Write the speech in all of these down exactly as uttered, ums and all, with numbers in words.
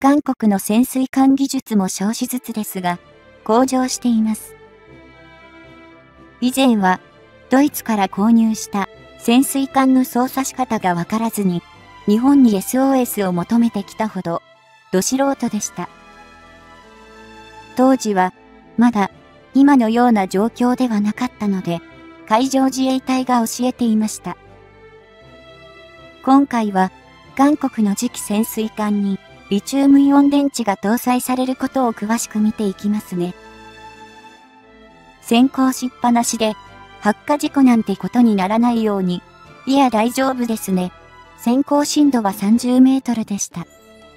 韓国の潜水艦技術も少しずつですが、向上しています。以前は、ドイツから購入した潜水艦の操作仕方がわからずに、日本に エスオーエス を求めてきたほど、ど素人でした。当時は、まだ、今のような状況ではなかったので、海上自衛隊が教えていました。今回は、韓国の次期潜水艦に、リチウムイオン電池が搭載されることを詳しく見ていきますね。先行しっぱなしで、発火事故なんてことにならないように、いや大丈夫ですね。先行深度はさんじゅうメートルでした。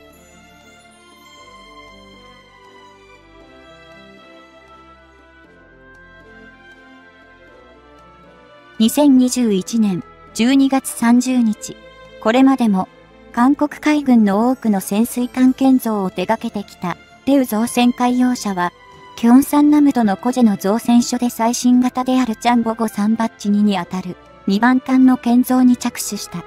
にせんにじゅういちねんじゅうにがつさんじゅうにち、これまでも、韓国海軍の多くの潜水艦建造を手掛けてきた、デウ造船海洋社は、キョンサンナムドのコジェの造船所で最新型であるチャンボゴさんバッジににあたるにばん艦の建造に着手した。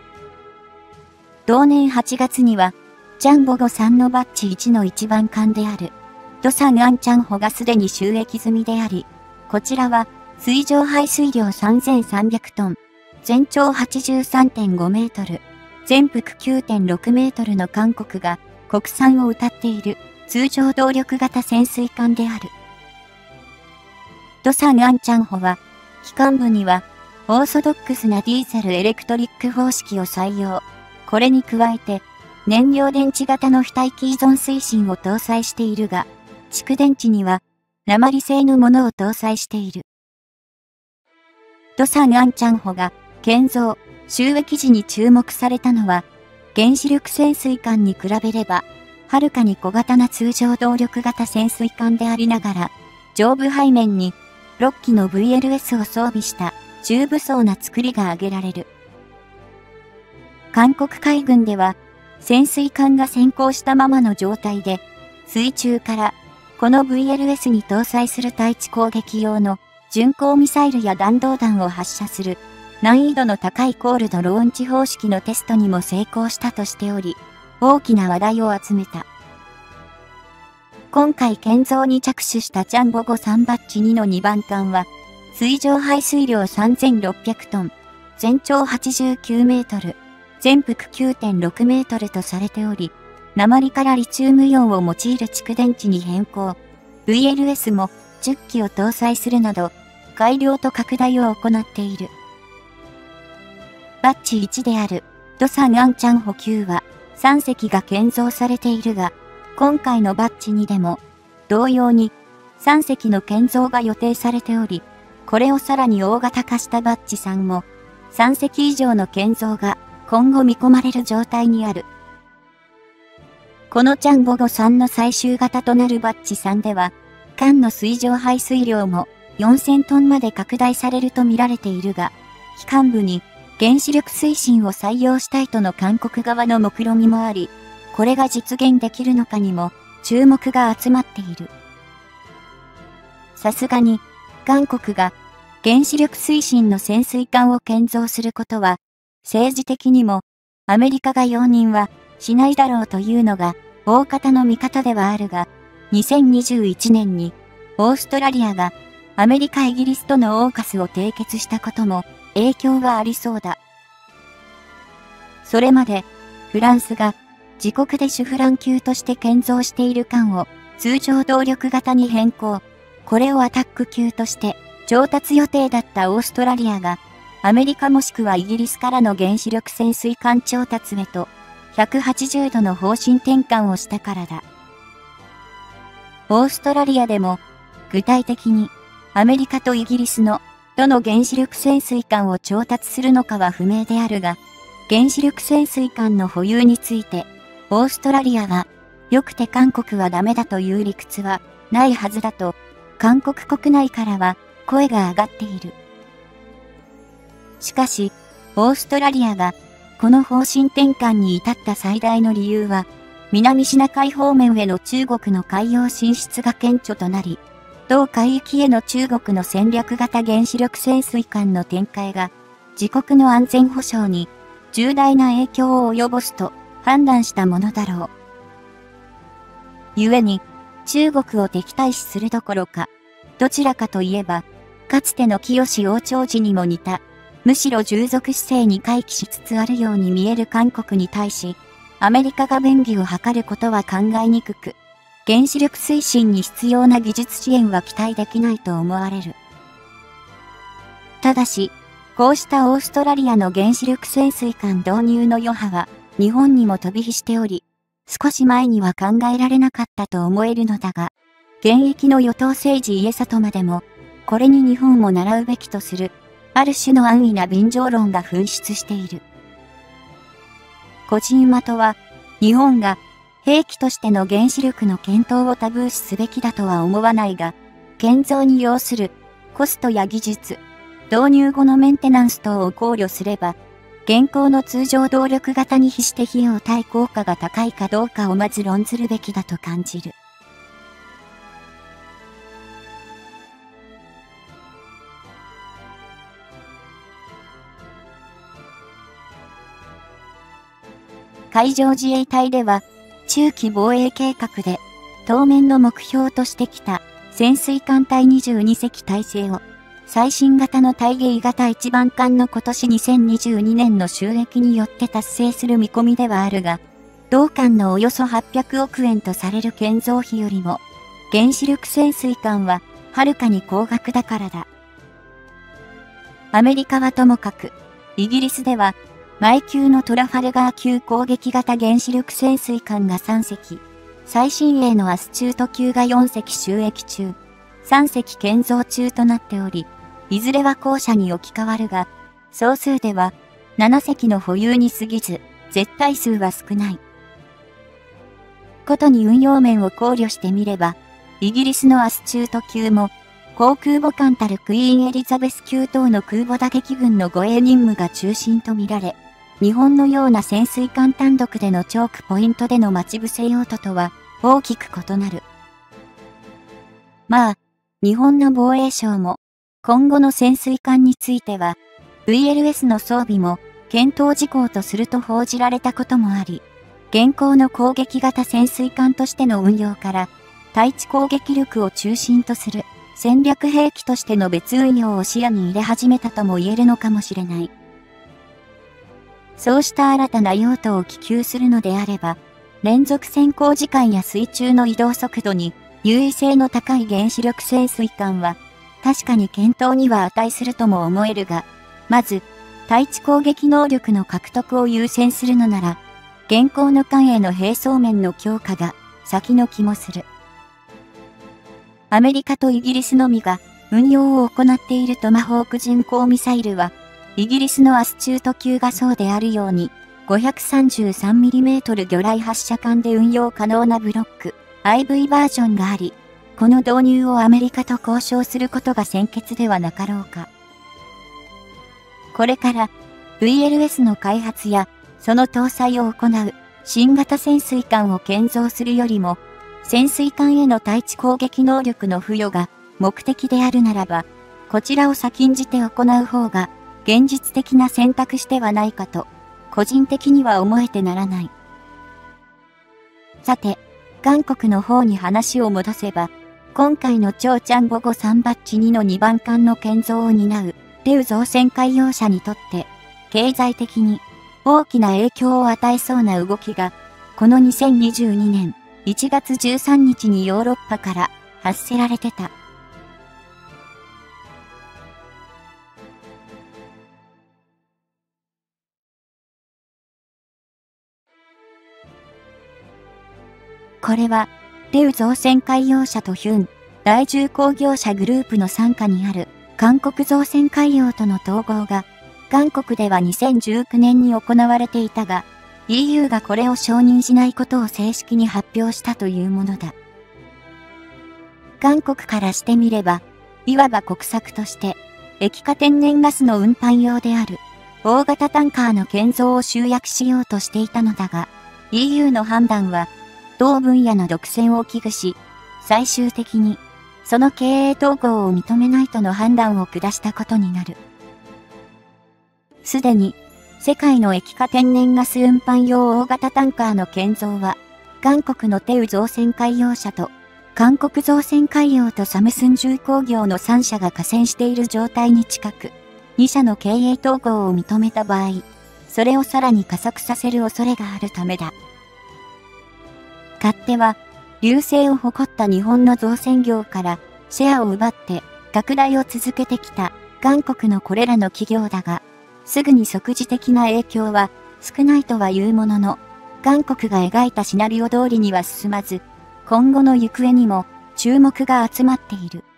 同年はちがつには、チャンボゴさんのバッジいちのいちばん艦である、ドサンアンチャンホがすでに就役済みであり、こちらは水上排水量さんぜんさんびゃくトン、全長 はちじゅうさんてんごメートル、全幅 きゅうてんろくメートルの韓国が国産を謳っている通常動力型潜水艦である。ドサンアンチャンホは、機関部にはオーソドックスなディーゼルエレクトリック方式を採用。これに加えて、燃料電池型の非待機依存推進を搭載しているが、蓄電池には鉛製のものを搭載している。ドサンアンチャンホが建造、就役時に注目されたのは、原子力潜水艦に比べれば、はるかに小型な通常動力型潜水艦でありながら、上部背面にろっきの ブイエルエス を装備した重武装な作りが挙げられる。韓国海軍では、潜水艦が先行したままの状態で、水中からこの ブイエルエス に搭載する対地攻撃用の巡航ミサイルや弾道弾を発射する難易度の高いコールドローンチ方式のテストにも成功したとしており、大きな話題を集めた。今回建造に着手したチャンボゴさんバッジにのにばん艦は、水上排水量さんぜんろっぴゃくトン、全長はちじゅうきゅうメートル、全幅 きゅうてんろくメートルとされており、鉛からリチウムイオンを用いる蓄電池に変更、ブイエルエス もじゅっきを搭載するなど、改良と拡大を行っている。バッジいちである、ドサンアンチャンホきゅうは、さんせきが建造されているが、今回のバッジにでも、同様に、さんせきの建造が予定されており、これをさらに大型化したバッジさんも、さんせき以上の建造が今後見込まれる状態にある。このチャンボゴさんの最終型となるバッジさんでは、艦の水上排水量もよんせんトンまで拡大されると見られているが、機関部に原子力推進を採用したいとの韓国側の目論見みもあり、これが実現できるのかにも注目が集まっている。さすがに、韓国が原子力推進の潜水艦を建造することは、政治的にもアメリカが容認はしないだろうというのが大方の見方ではあるが、にせんにじゅういちねんにオーストラリアがアメリカ・イギリスとのオーカスを締結したことも影響がありそうだ。それまでフランスが自国で主フラン級として建造している艦を通常動力型に変更。これをアタック級として調達予定だったオーストラリアがアメリカもしくはイギリスからの原子力潜水艦調達へとひゃくはちじゅうどの方針転換をしたからだ。オーストラリアでも具体的にアメリカとイギリスのどの原子力潜水艦を調達するのかは不明であるが、原子力潜水艦の保有についてオーストラリアは良くて韓国はダメだという理屈はないはずだと韓国国内からは声が上がっている。しかし、オーストラリアがこの方針転換に至った最大の理由は、南シナ海方面への中国の海洋進出が顕著となり、同海域への中国の戦略型原子力潜水艦の展開が、自国の安全保障に重大な影響を及ぼすと判断したものだろう。 故に、中国を敵対視するどころか、どちらかといえば、かつての清王朝時にも似た、むしろ従属姿勢に回帰しつつあるように見える韓国に対し、アメリカが便宜を図ることは考えにくく、原子力推進に必要な技術支援は期待できないと思われる。ただし、こうしたオーストラリアの原子力潜水艦導入の余波は、日本にも飛び火しており、少し前には考えられなかったと思えるのだが、現役の与党政治家里までも、これに日本も習うべきとする、ある種の安易な便乗論が噴出している。個人的は、日本が兵器としての原子力の検討をタブー視すべきだとは思わないが、建造に要するコストや技術、導入後のメンテナンス等を考慮すれば、現行の通常動力型に比して費用対効果が高いかどうかをまず論ずるべきだと感じる。海上自衛隊では、中期防衛計画で、当面の目標としてきた潜水艦隊にじゅうにせき体制を、最新型の対迎型一番艦の今年にせんにじゅうにねんの収益によって達成する見込みではあるが、同艦のおよそはっぴゃくおくえんとされる建造費よりも、原子力潜水艦ははるかに高額だからだ。アメリカはともかく、イギリスでは、前級のトラファルガー級攻撃型原子力潜水艦がさんせき、最新鋭のアスチュート級がよんせき収益中、さんせき建造中となっており、いずれは後者に置き換わるが、総数ではななせきの保有に過ぎず、絶対数は少ない。ことに運用面を考慮してみれば、イギリスのアスチュート級も、航空母艦たるクイーンエリザベス級等の空母打撃群の護衛任務が中心とみられ、日本のような潜水艦単独でのチョークポイントでの待ち伏せ用途とは大きく異なる。まあ、日本の防衛省も今後の潜水艦については ブイエルエス の装備も検討事項とすると報じられたこともあり、現行の攻撃型潜水艦としての運用から対地攻撃力を中心とする戦略兵器としての別運用を視野に入れ始めたとも言えるのかもしれない。そうした新たな用途を希求するのであれば、連続潜航時間や水中の移動速度に優位性の高い原子力潜水艦は、確かに検討には値するとも思えるが、まず、対地攻撃能力の獲得を優先するのなら、現行の艦への並走面の強化が先の気もする。アメリカとイギリスのみが運用を行っているトマホーク巡航ミサイルは、イギリスのアスチュート級がそうであるように、ごひゃくさんじゅうさんミリメートル 魚雷発射管で運用可能なブロック、アイブイ バージョンがあり、この導入をアメリカと交渉することが先決ではなかろうか。これから、ブイエルエス の開発や、その搭載を行う、新型潜水艦を建造するよりも、潜水艦への対地攻撃能力の付与が目的であるならば、こちらを先んじて行う方が、現実的な選択肢ではないかと、個人的には思えてならない。さて、韓国の方に話を戻せば、今回のチョーチャンボゴさんバッジにのにばん艦の建造を担う、デウ造船海洋社にとって、経済的に大きな影響を与えそうな動きが、このにせんにじゅうにねんいちがつじゅうさんにちにヨーロッパから発せられてた。これは、デウ造船海洋社とヒュン、大重工業者グループの傘下にある、韓国造船海洋との統合が、韓国ではにせんじゅうきゅうねんに行われていたが、イーユー がこれを承認しないことを正式に発表したというものだ。韓国からしてみれば、いわば国策として、液化天然ガスの運搬用である、大型タンカーの建造を集約しようとしていたのだが、イーユー の判断は、同分野の独占を危惧し、最終的に、その経営統合を認めないとの判断を下したことになる。すでに、世界の液化天然ガス運搬用大型タンカーの建造は、 韓国のテウ造船海洋社と、韓国造船海洋とサムスン重工業のさん社が加戦している状態に近く、に社の経営統合を認めた場合、それをさらに加速させる恐れがあるためだ。勝手は、隆盛を誇った日本の造船業からシェアを奪って拡大を続けてきた韓国のこれらの企業だが、すぐに即時的な影響は少ないとは言うものの、韓国が描いたシナリオ通りには進まず、今後の行方にも注目が集まっている。